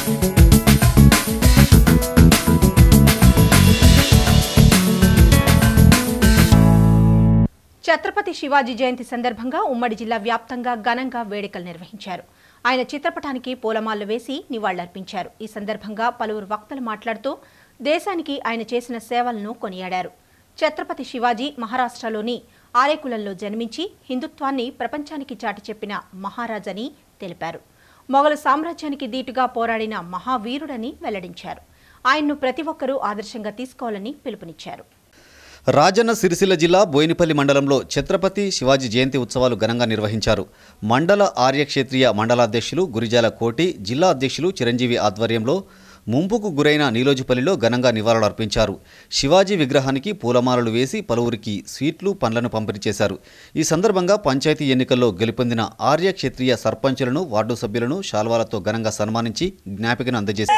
ఛత్రపతి శివాజీ జయంతి సందర్భంగా ఉమ్మడి జిల్లా వ్యాప్తంగా ఘనంగా వేడుకలు నిర్వహించారు. ఆయన చిత్రపటానికి పూలమాలలు వేసి నివాళులర్పించారు. ఈ సందర్భంగా పలువురు వక్తలు మాట్లాడుతూ దేశానికి ఆయన చేసిన సేవలను కొనియాడారు. ఛత్రపతి శివాజీ మహారాష్ట్రలోని ఆరేకులంలో జన్మించి హిందుత్వాన్ని ప్రపంచానికి చాటి చెప్పిన మహారాజని తెలిపారు. మొఘలు సామ్రాజ్యానికి దీటుగా పోరాడిన మహావీరుడని వెల్లడించారు. ఆయన్ను ప్రతి ఒక్కరూ ఆదర్శంగా తీసుకోవాలని పిలుపునిచ్చారు. రాజన్న సిరిసిల్ల జిల్లా బోయినపల్లి మండలంలో ఛత్రపతి శివాజీ జయంతి ఉత్సవాలు ఘనంగా నిర్వహించారు. మండల ఆర్యక్షేత్రీయ మండలాధ్యక్షులు గురిజాల కోటి, జిల్లా అధ్యక్షులు చిరంజీవి ఆధ్వర్యంలో ముంపుకు గురైన నీలోజుపల్లిలో ఘనంగా నివాళులర్పించారు. శివాజీ విగ్రహానికి పూలమాలలు వేసి పలువురికి స్వీట్లు, పండ్లను పంపిణీ చేశారు. ఈ సందర్భంగా పంచాయతీ ఎన్నికల్లో గెలుపొందిన ఆర్యక్షేత్రీయ సర్పంచులను, వార్డు సభ్యులను శాల్వాలతో ఘనంగా సన్మానించి జ్ఞాపికను అందజేశారు.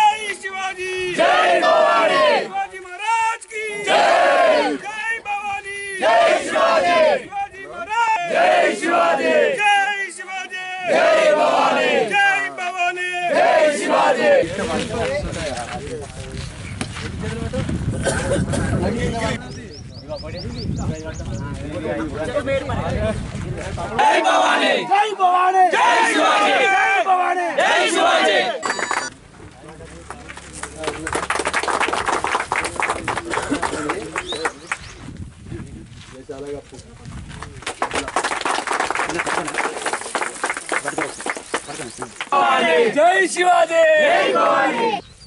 जय शिवाजी जय भवानी।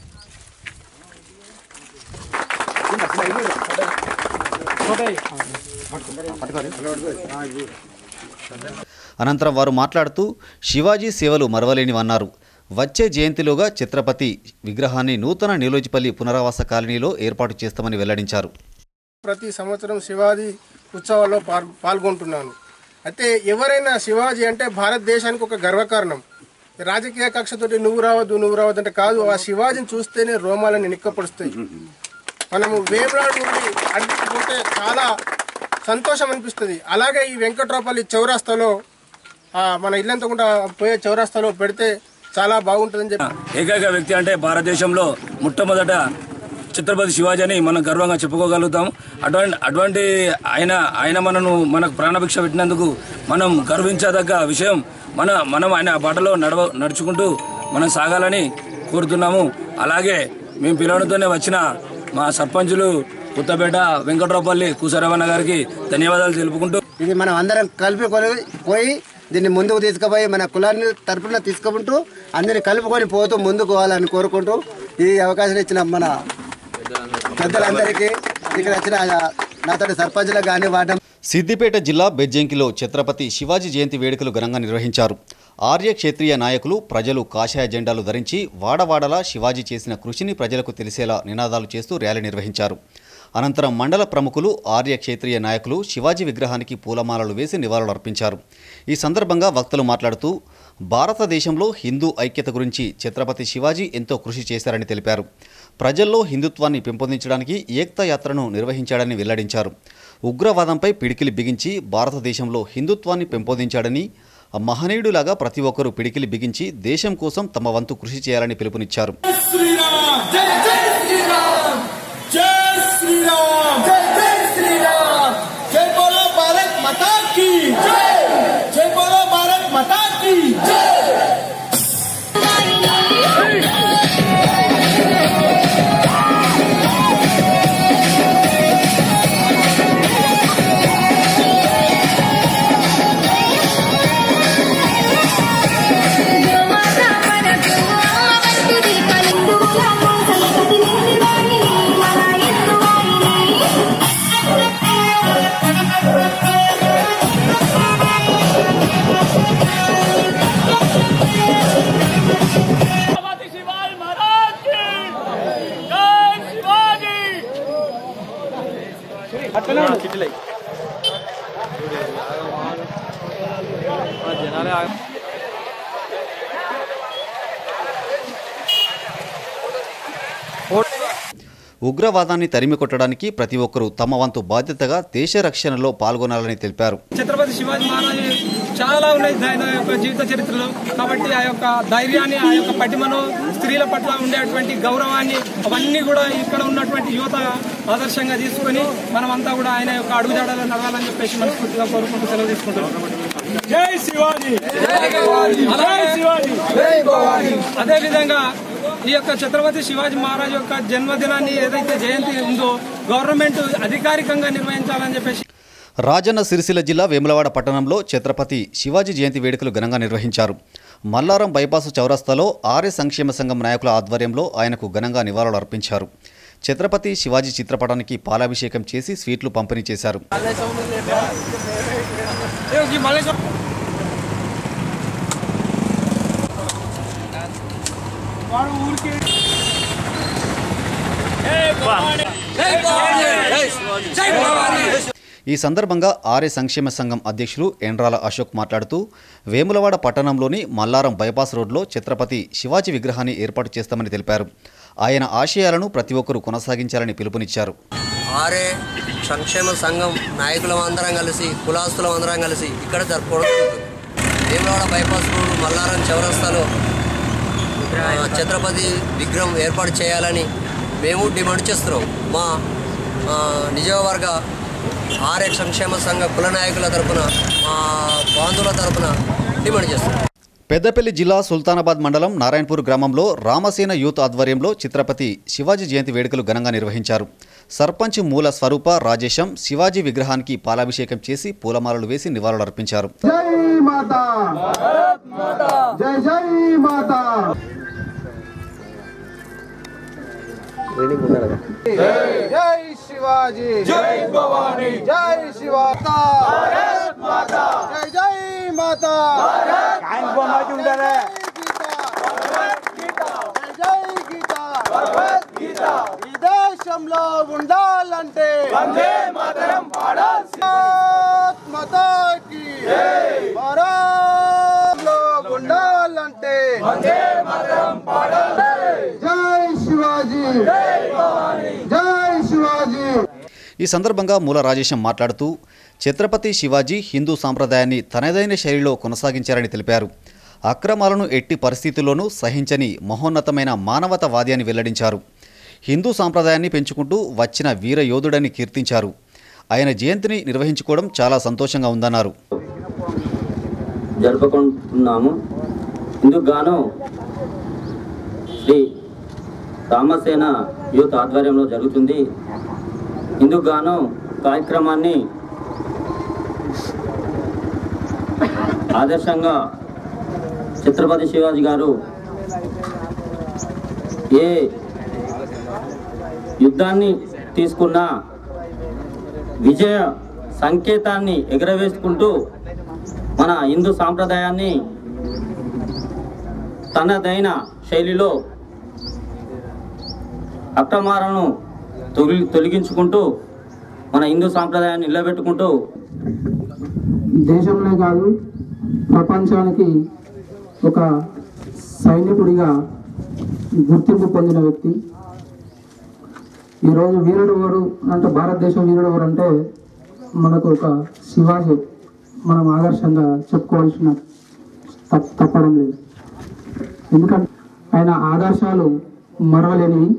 అనంతరం వారు మాట్లాడుతూ శివాజీ సేవలు మరవలేనివన్నారు. వచ్చే జయంతిలోగా ఛత్రపతి విగ్రహాన్ని నూతన నీలోజిపల్లి పునరావాస కాలనీలో ఏర్పాటు చేస్తామని వెల్లడించారు. ప్రతి సంవత్సరం శివాజీ ఉత్సవాల్లో పాల్గొంటున్నాను. అయితే ఎవరైనా శివాజీ అంటే భారతదేశానికి ఒక గర్వకారణం. రాజకీయ కక్షతోటి నువ్వు రావద్దు అంటే కాదు, ఆ శివాజీని చూస్తేనే రోమాలని నిక్కపడుస్తాయి. మనము వేమనాడు నుండి అడుగుతుంటే చాలా సంతోషం అనిపిస్తుంది. అలాగే ఈ వెంకట్రావుపల్లి చౌరాస్తాలో మన ఇల్లంతా కూడా పోయే చౌరాస్తాలో పెడితే చాలా బాగుంటుందని చెప్పి ఏకైక వ్యక్తి అంటే భారతదేశంలో మొట్టమొదట ఛత్రపతి శివాజీ అని మనం గర్వంగా చెప్పుకోగలుగుతాం. అటువంటి ఆయన మనకు ప్రాణభిక్ష పెట్టినందుకు మనం గర్వించదగ్గ విషయం. మనం ఆయన బాటలో నడుచుకుంటూ మనం సాగాలని కోరుతున్నాము. అలాగే మేము పిలవడంతోనే వచ్చిన మా సర్పంచులు కొత్తపేట వెంకట్రావుపల్లి కూసరవన్న గారికి ధన్యవాదాలు తెలుపుకుంటూ, ఇది మనం అందరం పోయి దీన్ని ముందుకు తీసుకుపోయి మన కులాన్ని తరపున తీసుకుంటూ అందరినీ కలుపుకొని పోతూ ముందుకు పోవాలని కోరుకుంటూ ఈ అవకాశం ఇచ్చిన మన పెద్దలందరికీ, ఇక్కడ వచ్చిన నాతోటి సర్పంచులకు కానీ వాడడం. సిద్దిపేట జిల్లా బెజ్జంకిలో ఛత్రపతి శివాజీ జయంతి వేడుకలు ఘనంగా నిర్వహించారు. ఆర్య క్షేత్రీయ నాయకులు, ప్రజలు కాషాయ జెండాలు ధరించి వాడవాడలా శివాజీ చేసిన కృషిని ప్రజలకు తెలిసేలా నినాదాలు చేస్తూ ర్యాలీ నిర్వహించారు. అనంతరం మండల ప్రముఖులు, ఆర్య క్షేత్రీయ నాయకులు శివాజీ విగ్రహానికి పూలమాలలు వేసి నివాళులర్పించారు. ఈ సందర్భంగా వక్తలు మాట్లాడుతూ భారతదేశంలో హిందూ ఐక్యత గురించి ఛత్రపతి శివాజీ ఎంతో కృషి చేశారని తెలిపారు. ప్రజల్లో హిందుత్వాన్ని పెంపొందించడానికి ఏక్తా యాత్రను నిర్వహించాడని వెల్లడించారు. ఉగ్రవాదంపై పిడికిలి బిగించి భారతదేశంలో హిందుత్వాన్ని పెంపొందించాడని, మహనీయుడిలాగా ప్రతి ఒక్కరూ పిడికిలి బిగించి దేశం కోసం తమ వంతు కృషి చేయాలని పిలుపునిచ్చారు. ఉగ్రవాదాన్ని తరిమి కొట్టడానికి ప్రతి ఒక్కరూ తమ వంతు బాధ్యతగా దేశ రక్షణలో పాల్గొనాలని తెలిపారు. ఛత్రపతి శివాజీ మహారాజ్ చాలా ఉన్నాయి ఆయన యొక్క జీవిత చరిత్రలో. కాబట్టి ఆ యొక్క ధైర్యాన్ని, ఆ యొక్క పటిమను, స్త్రీల పట్ల ఉండేటువంటి గౌరవాన్ని అవన్నీ కూడా ఇక్కడ ఉన్నటువంటి యువత ఆదర్శంగా తీసుకుని మనమంతా కూడా ఆయన యొక్క అడుగుజాడలో నడవాలని చెప్పేసి మనస్ఫూర్తిగా కోరుకుంటూ సెలవు తీసుకుంటున్నాం. జై శివాజీ, అదే విధంగా ఈ యొక్క ఛత్రపతి శివాజీ మహారాజ్ యొక్క జన్మదినాన్ని ఏదైతే జయంతి ఉందో గవర్నమెంట్ అధికారికంగా నిర్వహించాలని చెప్పేసి రాజన్న సిరిసిల్ల జిల్లా వేములవాడ పట్టణంలో ఛత్రపతి శివాజీ జయంతి వేడుకలు ఘనంగా నిర్వహించారు. మల్లారం బైపాసు చౌరస్తాలో ఆర్య సంక్షేమ సంఘం నాయకుల ఆధ్వర్యంలో ఆయనకు ఘనంగా నివాళులు అర్పించారు. ఛత్రపతి శివాజీ చిత్రపటానికి పాలాభిషేకం చేసి స్వీట్లు పంపిణీ చేశారు. ఈ సందర్భంగా ఆర్య సంక్షేమ సంఘం అధ్యక్షులు ఎండ్రాల అశోక్ మాట్లాడుతూ వేములవాడ పట్టణంలోని మల్లారం బైపాస్ రోడ్లో ఛత్రపతి శివాజీ విగ్రహాన్ని ఏర్పాటు చేస్తామని తెలిపారు. ఆయన ఆశయాలను ప్రతి ఒక్కరూ కొనసాగించాలని పిలుపునిచ్చారు. ఆర్య సంక్షేమ సంఘం నాయకులందరం కలిసి, కులాస్తులందరం కలిసి ఇక్కడ జరుపుకోవడం జరుగుతుంది. వేములవాడ బైపాస్ రోడ్డు మల్లారం చౌరస్తాలో ఛత్రపతి విగ్రహం ఏర్పాటు చేయాలని మేము డిమాండ్ చేస్తున్నాం. మా నియోజకవర్గ ఆర్య సంక్షేమ సంఘ కుల నాయకుల తరపున, మా బాంధువుల తరపున డిమాండ్ చేస్తున్నాం. పెద్దపల్లి జిల్లా సుల్తానాబాద్ మండలం నారాయణపూర్ గ్రామంలో రామసేన యూత్ ఆధ్వర్యంలో ఛత్రపతి శివాజీ జయంతి వేడుకలు ఘనంగా నిర్వహించారు. సర్పంచ్ మూల స్వరూప రాజేశం శివాజీ విగ్రహానికి పాలాభిషేకం చేసి పూలమాలలు వేసి నివాళులర్పించారు. జై శివాజీ, జై భవానీ, జై శివాతా, భారత్ మాతా, జై జై మాతా, భారత్ ఉండాలి, జై గీతా, భగవద్గీత ఈ దేశంలో ఉండాలంటే వందే మాతరం పాడాల్సి, భారత్ మాతాకి భారత్లో ఉండాలంటే వందే మాతరం పాడాల్సి. జై శివాజీ, జై భవానీ, జై శివాజీ. ఈ సందర్భంగా మూల రాజేశం మాట్లాడుతూ ఛత్రపతి శివాజీ హిందూ సాంప్రదాయాన్ని తనదైన శైలిలో కొనసాగించారని తెలిపారు. అక్రమాలను ఎట్టి పరిస్థితుల్లోనూ సహించని మహోన్నతమైన మానవతావాది అని వెల్లడించారు. హిందూ సాంప్రదాయాన్ని పెంచుకుంటూ వచ్చిన వీర యోధుడని కీర్తించారు. ఆయన జయంతిని నిర్వహించుకోవడం చాలా సంతోషంగా ఉందన్నారు. జరుపుకుంటున్నాము. ఇందుకు గాను శ్రీ రామసేన యూత్ ఆధ్వర్యంలో జరుగుతుంది. ఇందుకు గాను కార్యక్రమాన్ని ఆదర్శంగా ఛత్రపతి శివాజీ గారు ఏ యుద్ధాన్ని తీసుకున్నా విజయ సంకేతాన్ని ఎగరవేసుకుంటూ మన హిందూ సాంప్రదాయాన్ని తనదైన శైలిలో అక్రమాలను తొలగించుకుంటూ మన హిందూ సాంప్రదాయాన్ని నిలబెట్టుకుంటూ దేశంలో కాదు ప్రపంచానికి ఒక సైనికుడిగా గుర్తింపు పొందిన వ్యక్తి. ఈరోజు వీరుడు ఎవరు అంటే, భారతదేశం వీరుడు ఎవరు అంటే మనకు ఒక శివాజీ మనం ఆదర్శంగా చెప్పుకోవాల్సిన తప్పడం లేదు. ఎందుకంటే ఆయన ఆదర్శాలు మరవలేనివి.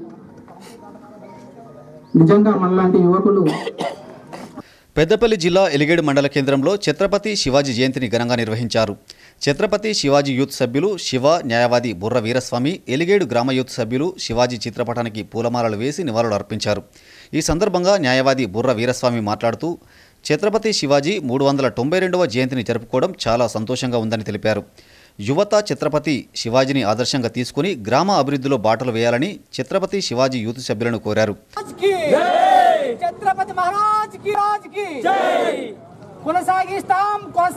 నిజంగా మనలాంటి యువకులు పెద్దపల్లి జిల్లా ఎలిగేడు మండల కేంద్రంలో ఛత్రపతి శివాజీ జయంతిని ఘనంగా నిర్వహించారు. ఛత్రపతి శివాజీ యూత్ సభ్యులు శివ, న్యాయవాది బుర్ర వీరస్వామి, ఎలిగేడు గ్రామ యూత్ సభ్యులు శివాజీ చిత్రపటానికి పూలమాలలు వేసి నివాళులు అర్పించారు. ఈ సందర్భంగా న్యాయవాది బుర్ర వీరస్వామి మాట్లాడుతూ ఛత్రపతి శివాజీ 392వ జయంతిని జరుపుకోవడం చాలా సంతోషంగా ఉందని తెలిపారు. యువత ఛత్రపతి శివాజీని ఆదర్శంగా తీసుకుని గ్రామ అభివృద్ధిలో బాటలు వేయాలని ఛత్రపతి శివాజీ యూత్ సభ్యులను కోరారు. ఛత్రపతి మహారాజ్ కి రాజ్ కి జై. కొనసాగిస్తాం.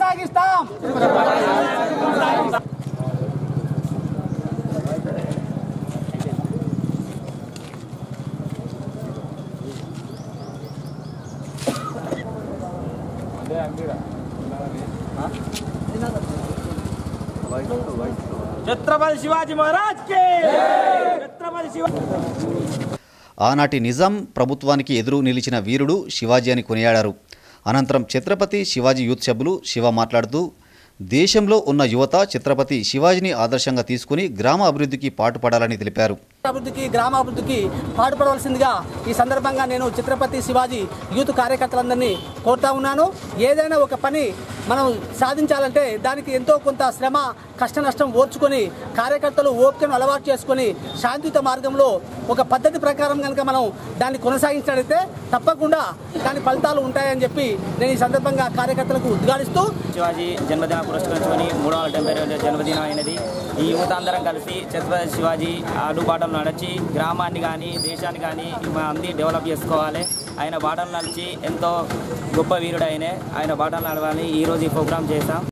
ఛత్రపతి శివాజీ మహారాజ్ కి ఛత్రపతి శివాజీ. ఆనాటి నిజాం ప్రభుత్వానికి ఎదురు నిలిచిన వీరుడు శివాజీ అని కొనియాడారు. అనంతరం ఛత్రపతి శివాజీ యూత్ సభ్యులు శివ మాట్లాడుతూ దేశంలో ఉన్న యువత ఛత్రపతి శివాజీని ఆదర్శంగా తీసుకుని గ్రామ అభివృద్ధికి పాటుపడాలని తెలిపారు. గ్రామాభివృద్ధికి పాటుపడవలసిందిగా ఈ సందర్భంగా నేను ఛత్రపతి శివాజీ యూత్ కార్యకర్తలందరినీ కోరుతా ఉన్నాను. ఏదైనా ఒక పని మనం సాధించాలంటే దానికి ఎంతో కొంత శ్రమ కష్ట నష్టం ఓర్చుకొని కార్యకర్తలు ఓపికను అలవాటు చేసుకొని శాంతియుత మార్గంలో ఒక పద్ధతి ప్రకారం కనుక మనం దాన్ని కొనసాగించినట్లయితే తప్పకుండా దాని ఫలితాలు ఉంటాయని చెప్పి నేను ఈ సందర్భంగా కార్యకర్తలకు ఉద్ఘాటిస్తూ శివాజీ జన్మదిన పురస్కరించుకొని 372వ జన్మదినం అయినది. ఈ యువత అందరం కలిసి ఛత్రపతి శివాజీ అడుగుబాటలు నడిచి గ్రామాన్ని కానీ దేశాన్ని కానీ అన్ని డెవలప్ చేసుకోవాలి. ఆయన బాటలు నడిచి ఎంతో గొప్ప వీరుడు ఆయన బాటలు నడవాలి. ఈరోజు ఈ ప్రోగ్రాం చేశాం.